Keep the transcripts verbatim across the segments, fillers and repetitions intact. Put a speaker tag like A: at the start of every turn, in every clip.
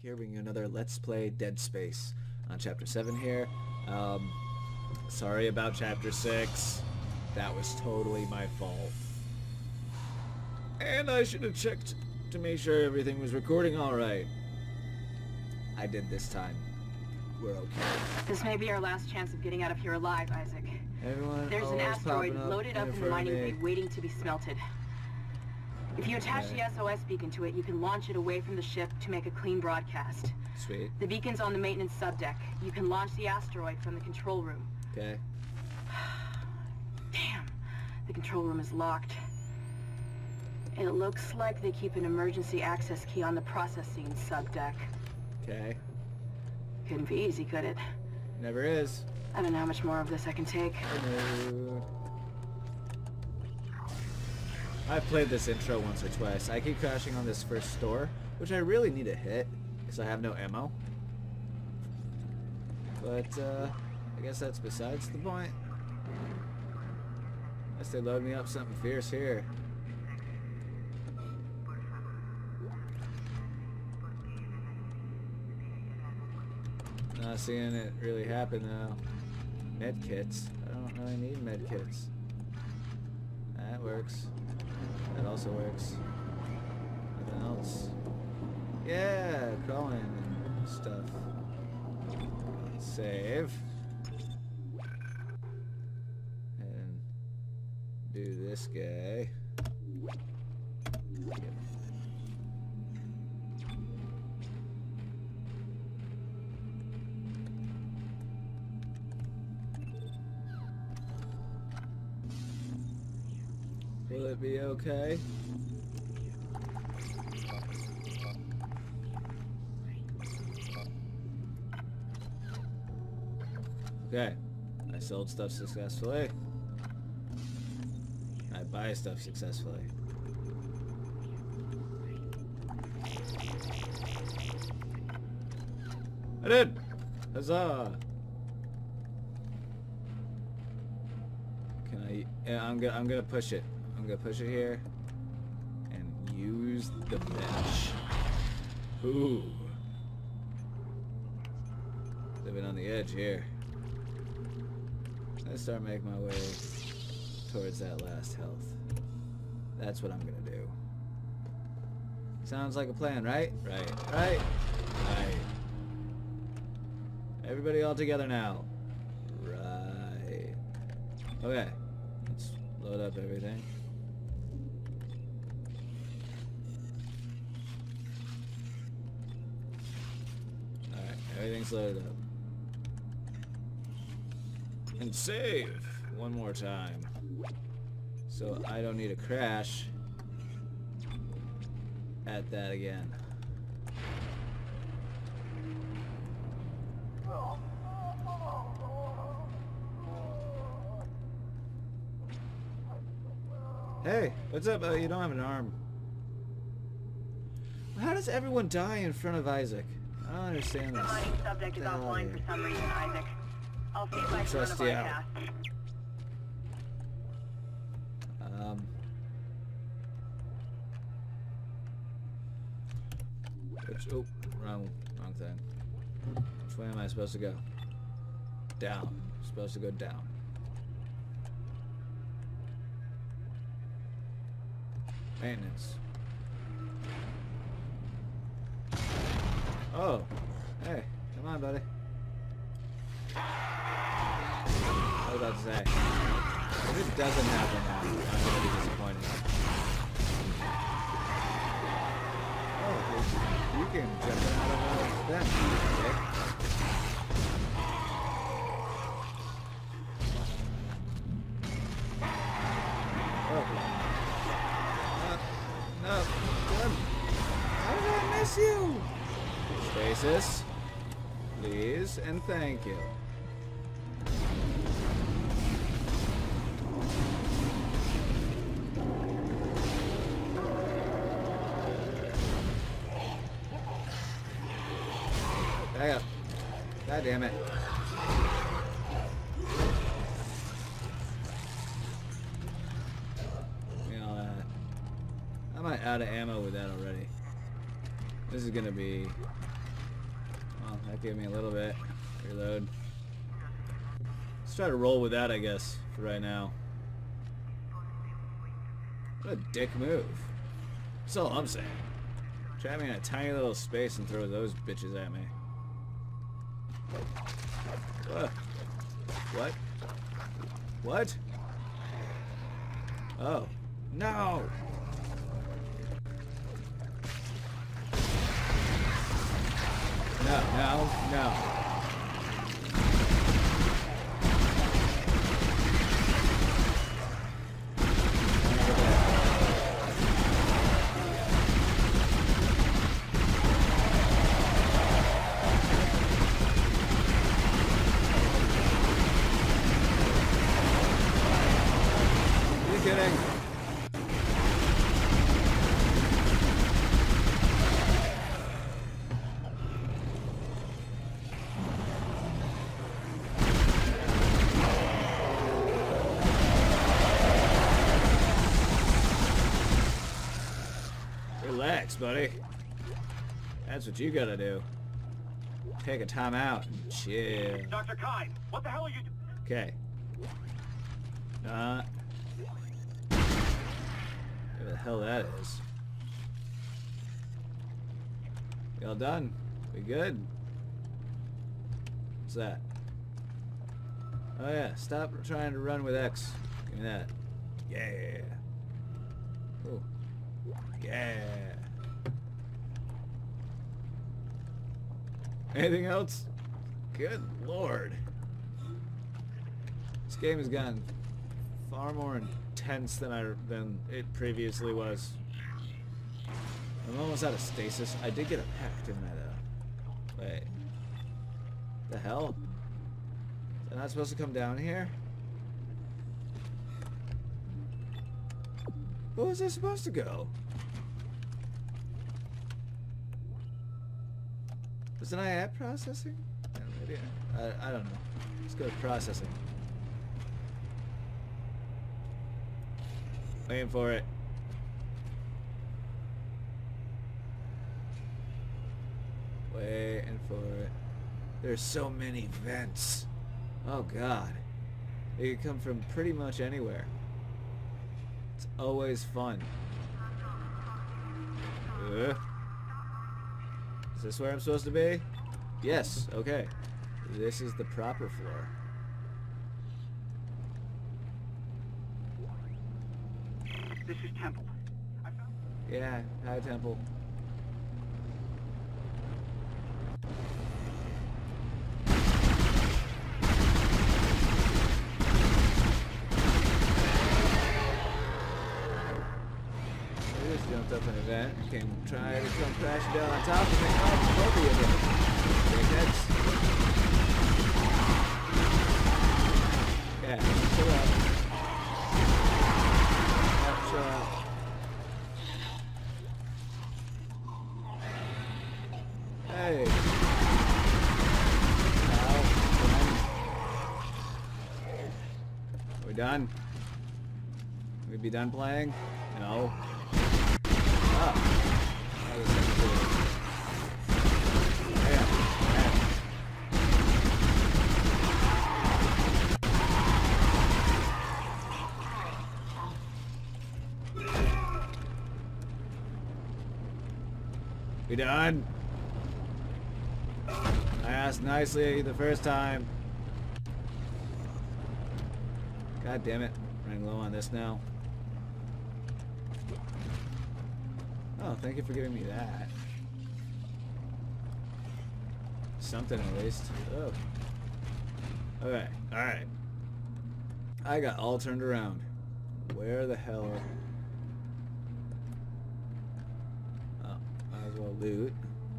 A: here bringing you another Let's Play Dead Space on Chapter seven here. Um, sorry about Chapter six. That was totally my fault. And I should have checked to make sure everything was recording alright. I did this time. We're okay.
B: This may be our last chance of getting out of here alive, Isaac.
A: Everyone
B: There's an asteroid loaded up in the mining bay waiting to be smelted. If you attach okay. the S O S beacon to it, you can launch it away from the ship to make a clean broadcast.
A: Sweet. The
B: beacon's on the maintenance subdeck. You can launch the asteroid from the control room.
A: Okay.
B: Damn. The control room is locked. It looks like they keep an emergency access key on the processing subdeck.
A: Okay.
B: Couldn't be easy, could it?
A: Never is.
B: I don't know how much more of this I can take.
A: Hello. I've played this intro once or twice. I keep crashing on this first store, which I really need to hit, because I have no ammo. But, uh, I guess that's besides the point. Unless they load me up something fierce here. Not seeing it really happen though. Medkits. I don't really need medkits. That works. That also works. Nothing else. Yeah, crawling and stuff. Save. And do this guy. Yep. Will it be okay? Okay. I sold stuff successfully. I buy stuff successfully. I did! Huzzah! Can I... Yeah, I'm gonna, I'm gonna push it. I'm gonna push it here and use the bench. Ooh. Living on the edge here. Let's start making my way towards that last health. That's what I'm gonna do. Sounds like a plan, right? Right, right, right. Everybody all together now. Right. Okay. Let's load up everything. Everything's loaded up. And save one more time. So I don't need to crash at that again. Hey, what's up? Uh, you don't have an arm. How does everyone die in front of Isaac? I don't understand this.
B: The mining subject is offline for some reason, Isaac. I'll see if I can run a bypass.
A: Um. Which, oh, wrong, wrong thing. Which way am I supposed to go? Down. I'm supposed to go down. Maintenance. Oh, hey, come on, buddy. I was about to say, if it doesn't happen now, I'm gonna be disappointed. Oh, you can jump out of them. Okay. Oh. No, no, come. How did I miss you? Stasis, please, and thank you. Back up. God damn it. You know, uh, I might out of ammo with that already. This is gonna be That gave me a little bit. Reload. Let's try to roll with that, I guess, for right now. What a dick move. That's all I'm saying. Trap me in a tiny little space and throw those bitches at me. What? What? What? Oh. No! No, no, no. Are you kidding? Relax, buddy. That's what you gotta do. Take a time out and chill.
C: Doctor Kine, what the hell are you doing?
A: Okay. Uh. Whatever the hell that is. We all done? We good? What's that? Oh yeah, stop trying to run with X. Give me that. Yeah. Ooh. Yeah. Anything else? Good lord. This game has gotten far more intense than I than it previously was. I'm almost out of stasis. I did get a pack, didn't I though? Wait. The hell? Am I not supposed to come down here? Where was I supposed to go? Wasn't I at processing? Yeah, maybe I, I, I don't know. Let's go to processing. Waiting for it. Waiting for it. There's so many vents. Oh god. They could come from pretty much anywhere. It's always fun. Ugh. Is this where I'm supposed to be? Yes, okay. This is the proper floor.
C: This is Temple. I found...
A: Yeah, hi Temple. I just jumped up an event. Came try to come crashing down on top of me. Oh, both of you did. Dickheads. Yeah, chill out. Yeah, chill out. Hey. Are we done? We be done playing? No. Oh. That was cool. Yeah. Yeah. We done? I asked nicely the first time. God damn it. Running low on this now. Oh, thank you for giving me that. Something at least. Oh. Okay, alright. I got all turned around. Where the hell? Oh, might as well loot.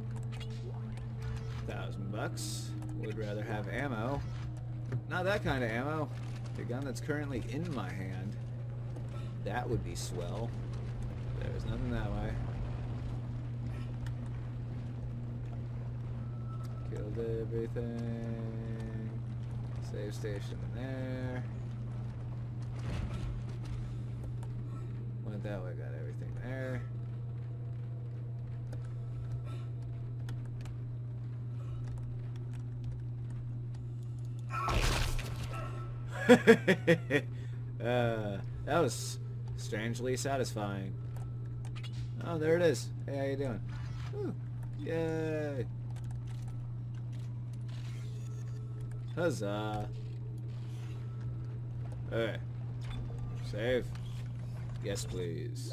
A: Thousand bucks. Would rather have ammo. Not that kind of ammo. The gun that's currently in my hand. That would be swell. There's nothing that way. Killed everything. Save station in there. Went that way, got everything there. uh, that was strangely satisfying. Oh, there it is. Hey, how you doing? Ooh, yay! Huzzah! Okay. Save. Yes, please.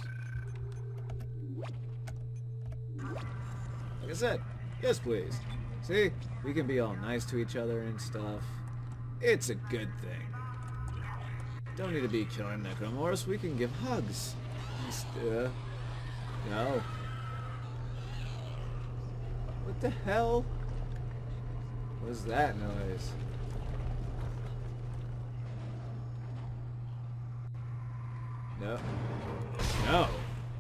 A: Like I said, yes, please. See? We can be all nice to each other and stuff. It's a good thing. Don't need to be killing necromorphs. We can give hugs. Just, uh... No. What the hell? What was that noise? No. No.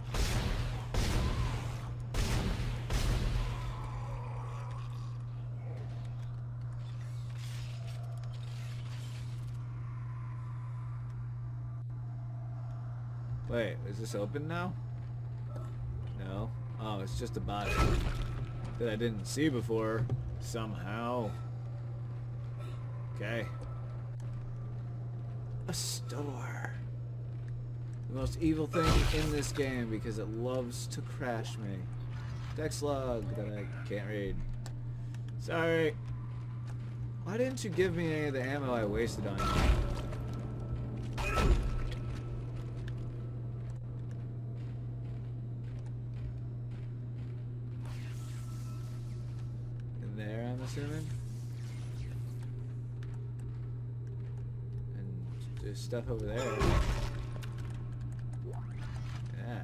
A: Wait, is this open now? No. Oh, it's just a body that I didn't see before somehow. Okay. A store. The most evil thing in this game because it loves to crash me. Dex log that I can't read. Sorry. Why didn't you give me any of the ammo I wasted on you? In there, I'm assuming? And there's stuff over there. Yeah.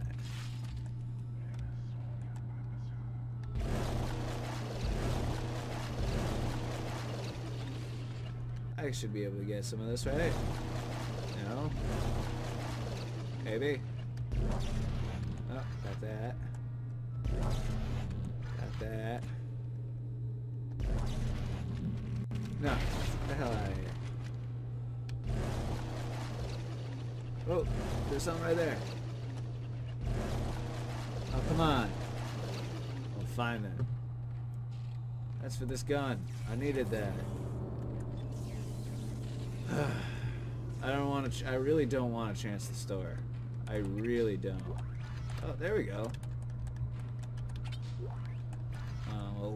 A: I should be able to get some of this, right? No? Maybe? Oh, got that. Got that. No, get the hell out of here. Oh, there's something right there. Oh, come on. Oh, fine then. That's for this gun. I needed that. I don't want to. Ch I really don't want to chance the store. I really don't. Oh, there we go. Uh, well,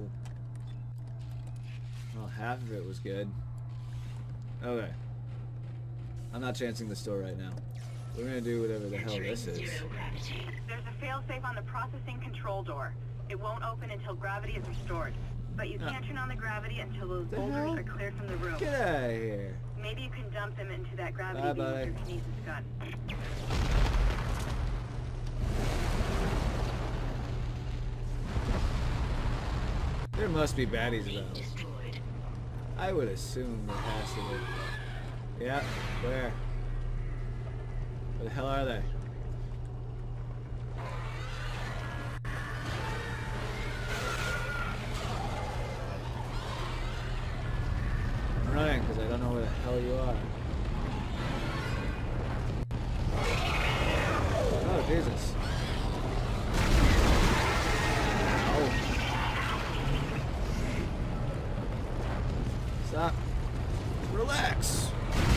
A: well, half of it was good. Okay. I'm not chancing the store right now. We're gonna do whatever the hell this is.
B: There's a failsafe on the processing control door. It won't open until gravity is restored. But you can't turn on the gravity until those boulders
A: hell?
B: are cleared from the room.
A: Get out of here.
B: Maybe you can dump them into that gravity
A: Bye
B: beam
A: bye.
B: with your Kinesis gun.
A: There must be baddies about. I would assume there has to be. Yeah, where? Where the hell are they? I'm running because I don't know where the hell you are. Oh, Jesus. Oh. Stop. Relax.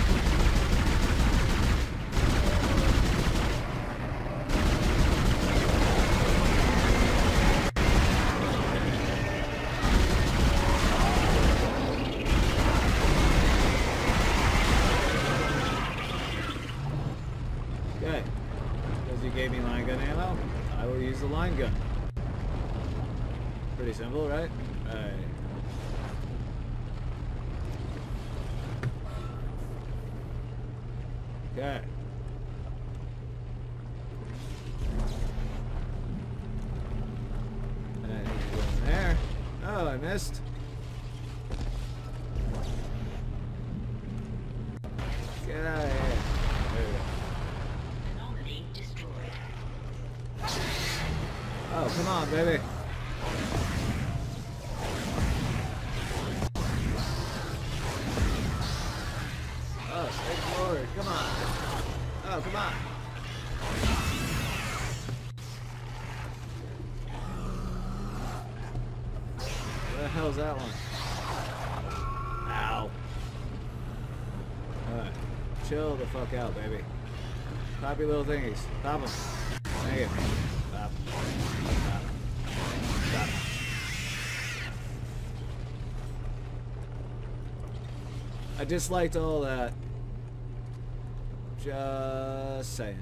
A: Okay. Because you gave me line gun ammo, I will use the line gun. Pretty simple, right? Alright. Okay. And I need to go in there. Oh, I missed. Get out of here. There we go.
D: Anomaly destroyed.
A: Oh, come on, baby. Oh, stay forward. Come on. Oh, come on. Where the hell's that one? Ow. Alright. chill the fuck out, baby. Pop your little thingies. Pop them. Thank you. Pop. Pop. Pop. I disliked all that. Just saying.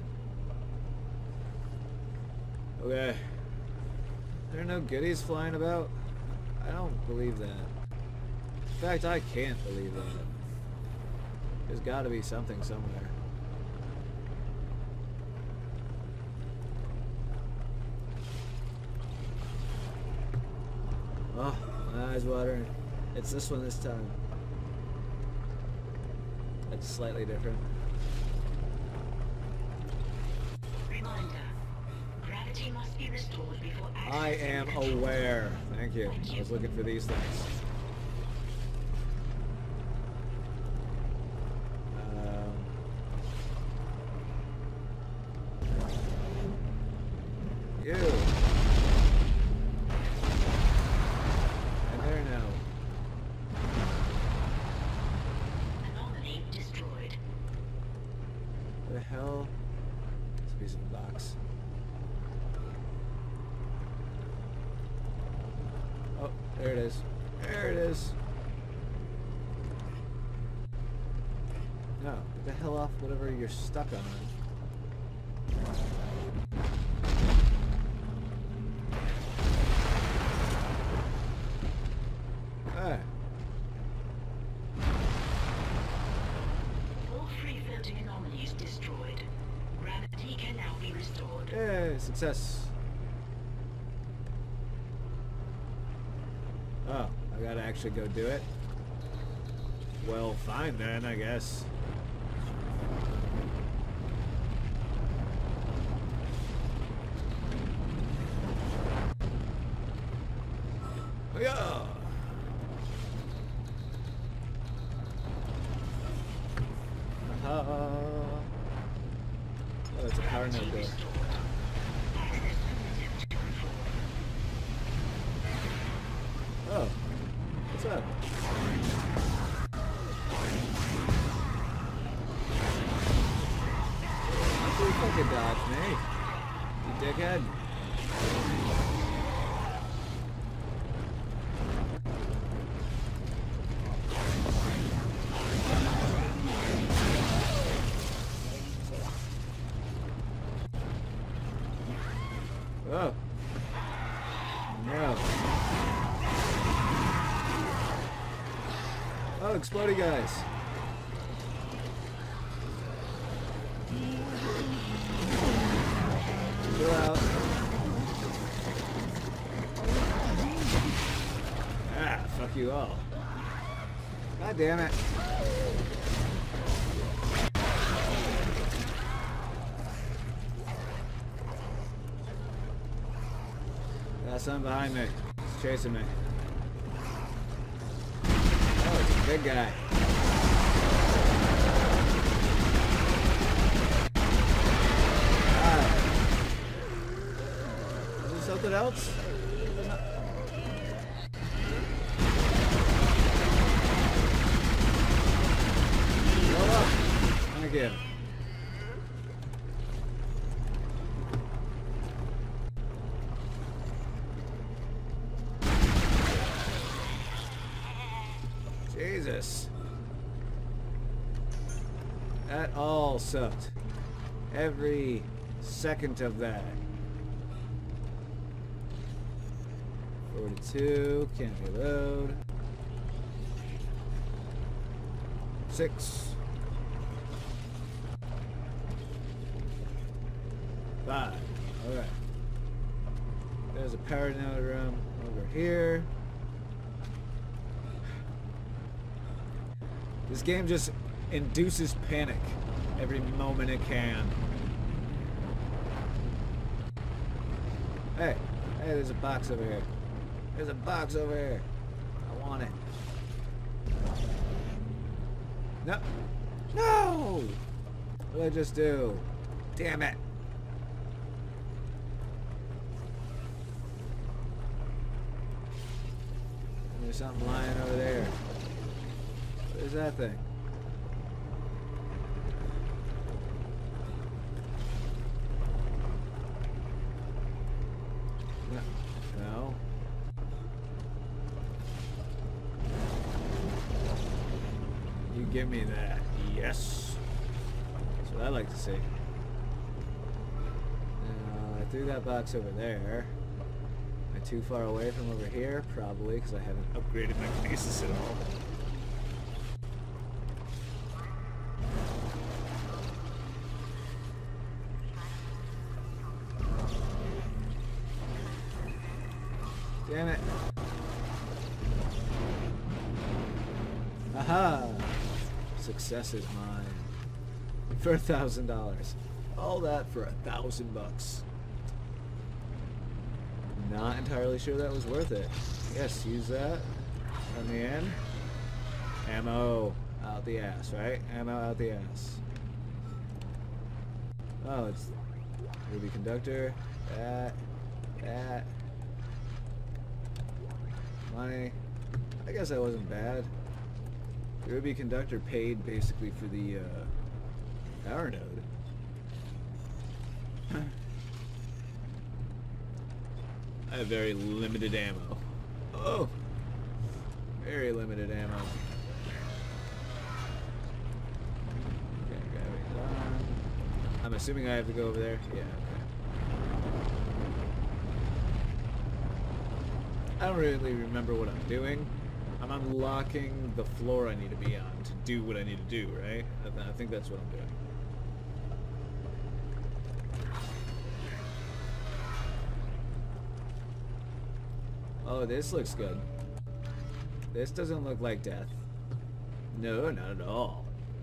A: Okay. There are no goodies flying about? I don't believe that. In fact, I can't believe that. There's gotta be something somewhere. Oh, my eyes watering. It's this one this time. It's slightly different.
D: Reminder. Gravity must be restored before
A: I
D: accessing
A: am
D: control.
A: aware. Thank you.
D: Thank you.
A: I was looking for these things. Um, you. And there now.
D: Anomaly destroyed.
A: What the hell? It's a piece of a box. Oh, there it is. There it is. No, get the hell off whatever you're stuck on. Hey.
D: All free floating anomalies destroyed. Gravity can now be restored.
A: Yay, success. Oh, I gotta actually go do it? Well, fine then, I guess. Yeah. Uh-huh. Oh, it's a power node door. Oh, what's up? Why you fucking dodge me? You dickhead. Oh. No. Oh, exploding guys. Chill out. Ah, fuck you all. God damn it. Got something behind me. It's chasing me. Oh, it's a big guy. Ah. Is there something else? Blow up. Thank you. Jesus. That all sucked. Every second of that. forty-two, can't reload. Six. Five. Alright. There's a power node room over here. This game just induces panic every moment it can. Hey, hey, there's a box over here. There's a box over here. I want it. No. No! What did I just do? Damn it. There's something lying over there. What is that thing? Give me that. Yes. That's what I like to see. Now, I threw that box over there. Am I too far away from over here? Probably, because I haven't upgraded my Kinesis at all. Damn it. Aha! Success is mine. For a thousand dollars. All that for a thousand bucks. Not entirely sure that was worth it. Yes, use that. On the end. Ammo out the ass, right? Ammo out the ass. Oh, it's Ruby Conductor. That. That. Money. I guess that wasn't bad. The Ruby Conductor paid basically for the uh, power node. I have very limited ammo. Oh! Very limited ammo. Okay, gravity on. I'm assuming I have to go over there. Yeah, okay. I don't really remember what I'm doing. I'm unlocking the floor I need to be on to do what I need to do, right? I, th I think that's what I'm doing. Oh, this looks good. This doesn't look like death. No, not at all.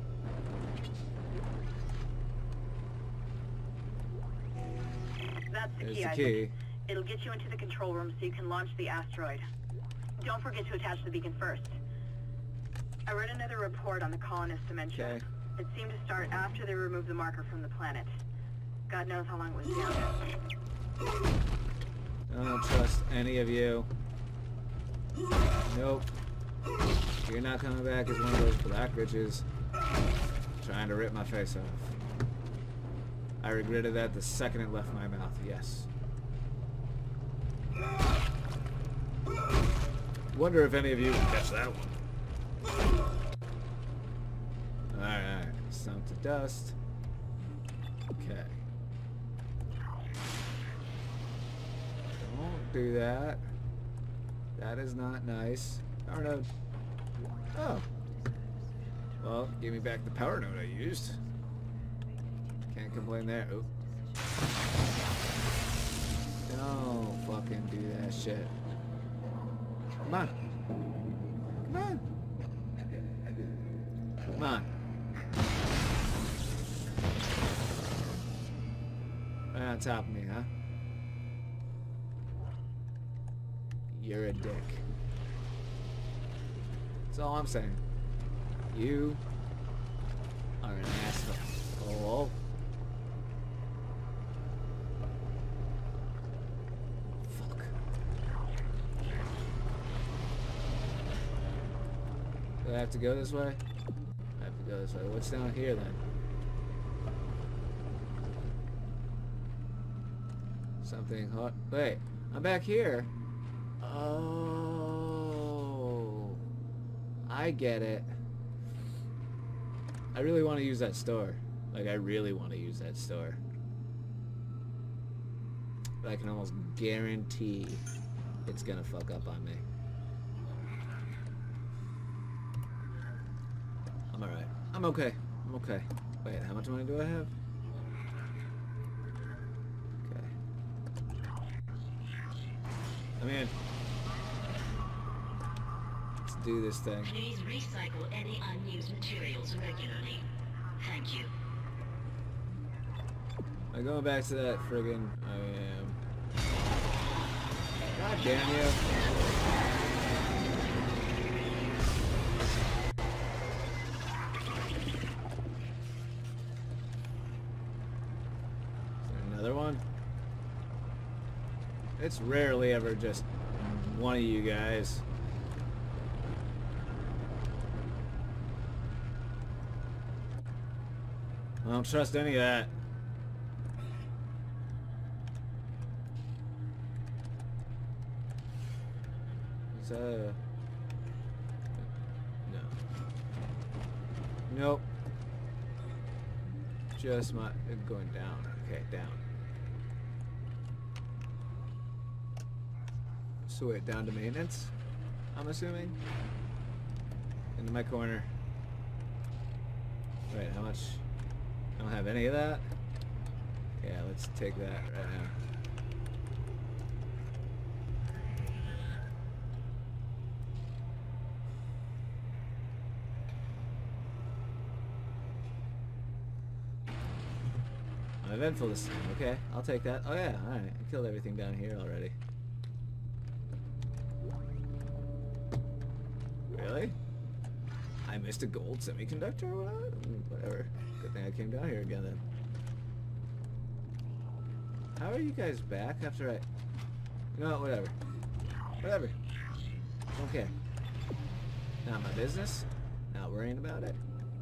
B: That's the
A: There's
B: key,
A: the
B: Isaac.
A: key.
B: It'll get you into the control room so you can launch the asteroid. Don't forget to attach the beacon first. I read another report on the colonist dementia.
A: Okay.
B: It seemed to start after they removed the marker from the planet. God knows how long it was down.
A: I don't trust any of you. Nope. You're not coming back as one of those black bitches trying to rip my face off. I regretted that the second it left my mouth, yes. Wonder if any of you would catch that one. Alright, some to dust. Okay. Don't do that. That is not nice. Power node. Oh. Well, give me back the power node I used. Can't complain there. Oop. Don't fucking do that shit. Come on. Come on. Come on. Right on top of me, huh? You're a dick. That's all I'm saying. You are an asshole. Fuck. Do I have to go this way? I have to go this way. What's down here then? Something hot. Wait, I'm back here. Oh, I get it. I really want to use that store. Like, I really want to use that store. But I can almost guarantee it's gonna fuck up on me. I'm alright. I'm okay. I'm okay. Wait, how much money do I have? Okay. I'm in. Let's do this thing.
D: Please recycle any unused materials regularly. Thank you.
A: I'm going back to that friggin' I am. God damn you. Is there another one? It's rarely ever just one of you guys. I don't trust any of that. It's uh no. Nope. Just my going down. Okay, down. So wait, down to maintenance, I'm assuming? Into my corner. Wait, how much? I don't have any of that? Yeah, let's take that right now. Uneventful this time. Okay, I'll take that. Oh yeah, alright. I killed everything down here already. Really? I missed a gold semiconductor or what? Whatever. Good thing I came down here again then. How are you guys back after I... No, whatever. Whatever. Okay. Not my business. Not worrying about it.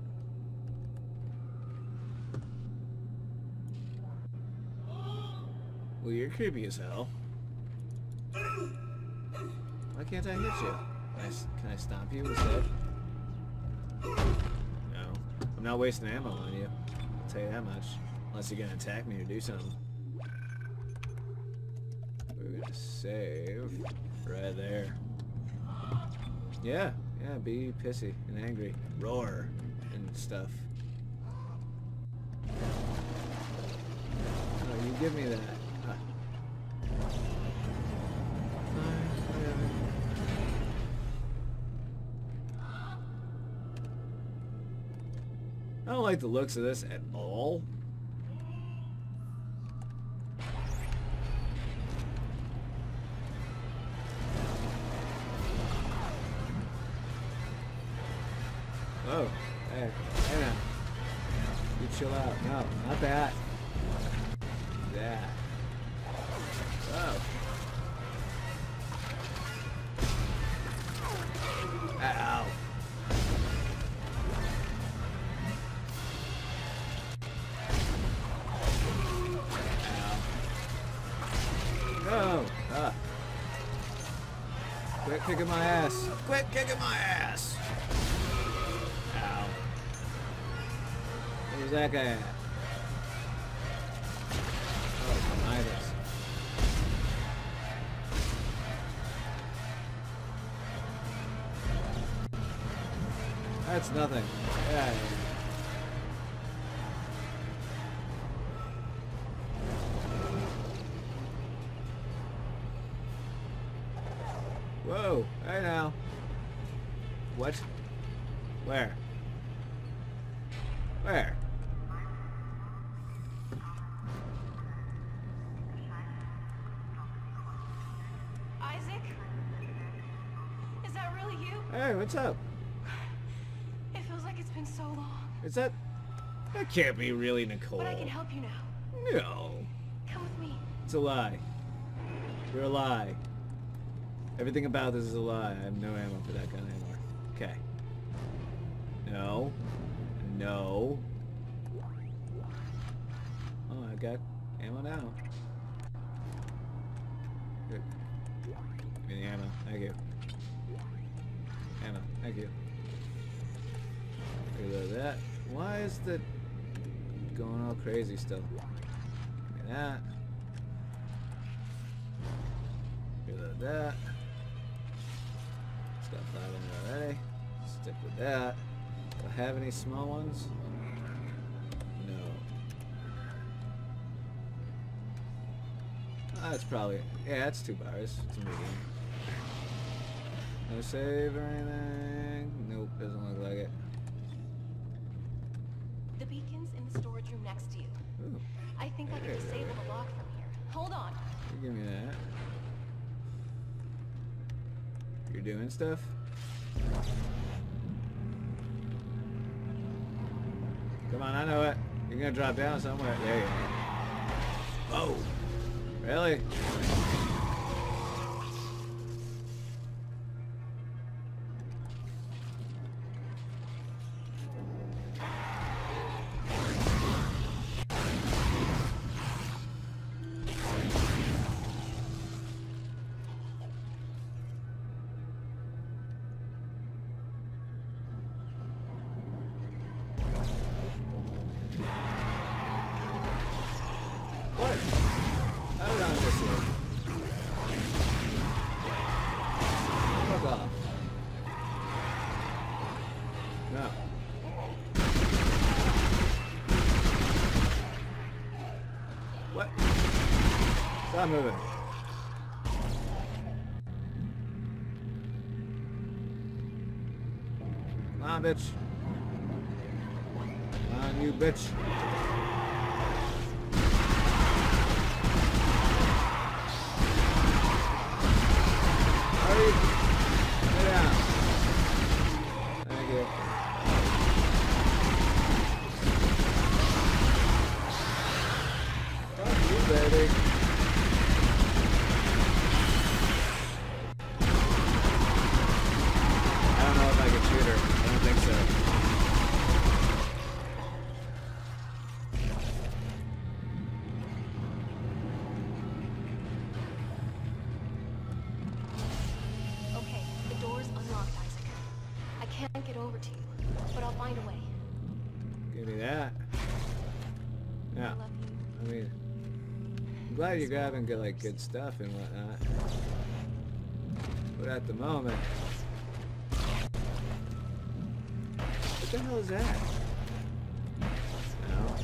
A: Well, you're creepy as hell. Why can't I hit you? Can I, can I stomp you instead? No. I'm not wasting ammo on you. I'll tell you that much. Unless you're gonna attack me or do something. We're gonna save right there. Yeah, yeah, be pissy and angry. Roar and stuff. Oh, you give me that. Huh. Fine, whatever. I don't like the looks of this at all. Oh, hey, hey now. You chill out. No, not that. That. Oh. Ow. No! Ah. Quit kicking my ass! Quit kicking my ass! Ow. Where's that guy at? Oh, behind us. That's nothing. Yeah. Whoa, hey now. What? Where? Where?
B: Isaac? Is that really you?
A: Hey, what's up?
B: It feels like it's been so long.
A: Is that... That can't be really Nicole.
B: But I can help you now.
A: No.
B: Come with me.
A: It's a lie. You're a lie. Everything about this is a lie. I have no ammo for that gun anymore. Okay. No. No. Oh, I got ammo now. Good. Give me the ammo. Thank you. Ammo. Thank you. Reload that. Why is the going all crazy still? Give me that. Reload that. It's got five in there already. Stick with that. Do I have any small ones? No. Ah, that's probably... Yeah, that's two bars. It's a medium. No save or anything? Nope, doesn't look like it.
B: The beacon's in the storage room next to you.
A: Ooh.
B: I think I can
A: There,
B: disable
A: there.
B: the lock from here. Hold on.
A: You give me that. You're doing stuff? Come on, I know it. You're gonna drop down somewhere. There you go. Oh! Really? Stop moving. Come on, bitch. Come on, you bitch. Hurry. Get down. Thank you. Fuck you, baby. I don't know if I can shoot her. I don't think so.
E: Okay, the door's unlocked, Isaac. I can't get over to you, but I'll find a way.
A: Give me that. Yeah.
E: I love you.
A: I mean, I'm glad you're grabbing good, like, good stuff and whatnot. But at the moment, what the hell is that? No.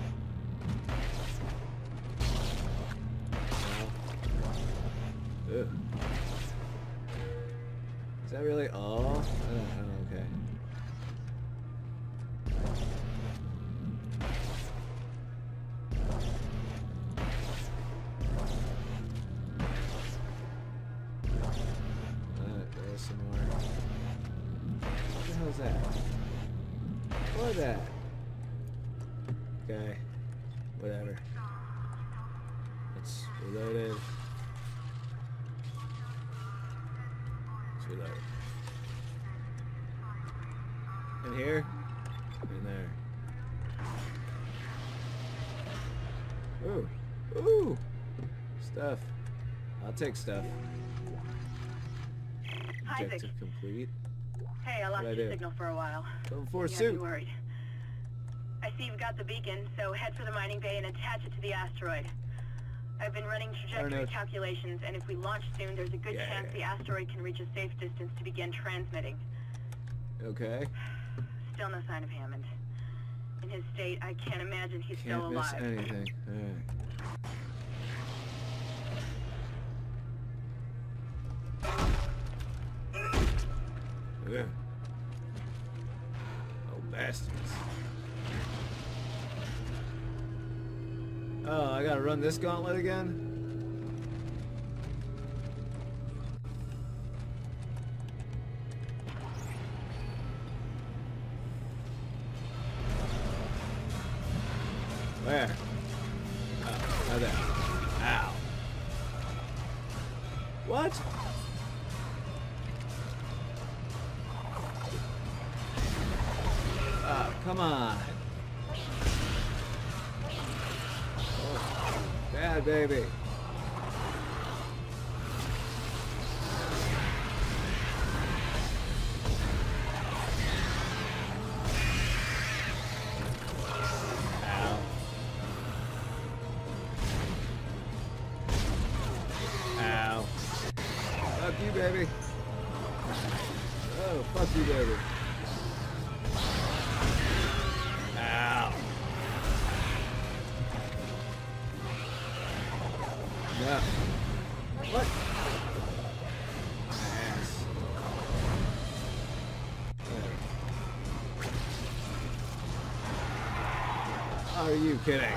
A: No. Ugh. Is that really all? I don't know. Okay. Some more. What the hell is that? What is that? Okay. Whatever. It's reloaded. It's reloaded. In here? In there. Ooh. Ooh! Stuff. I'll take stuff. Objective complete.
B: Hey, I lost
A: What'd I
B: your
A: do?
B: signal for a while.
A: Going for a
B: You gotta be
A: suit.
B: worried. I see you've got the beacon, so head for the mining bay and attach it to the asteroid. I've been running trajectory
A: know.
B: calculations, and if we launch soon, there's a good
A: Yeah,
B: chance
A: yeah.
B: the asteroid can reach a safe distance to begin transmitting.
A: Okay.
B: Still no sign of Hammond. In his state, I can't imagine he's
A: Can't
B: still
A: miss
B: alive.
A: anything. Alright. Yeah. Oh, bastards. Oh, I gotta run this gauntlet again? Where? Oh, right there. Ow. What? Oh, come on. Oh, bad baby. Ow. Ow. Fuck you, baby. Oh, fuck you, baby. Ow. No. What? Ass. There. Are you kidding?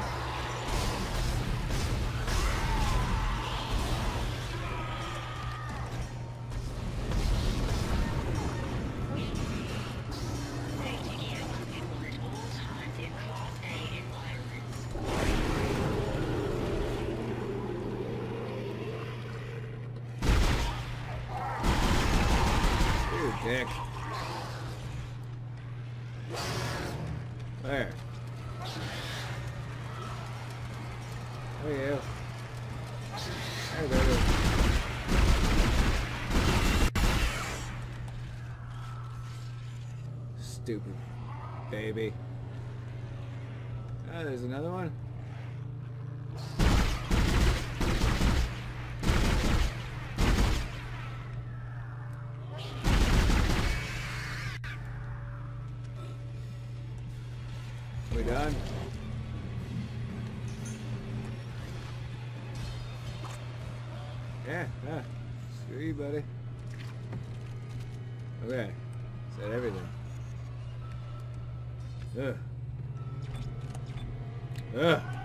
A: Dick. Where? Where are you? There, there, there. Stupid baby. Oh, there's another one. We done? Yeah, yeah. Screw you, buddy. Okay. Said everything. Ugh. Ugh.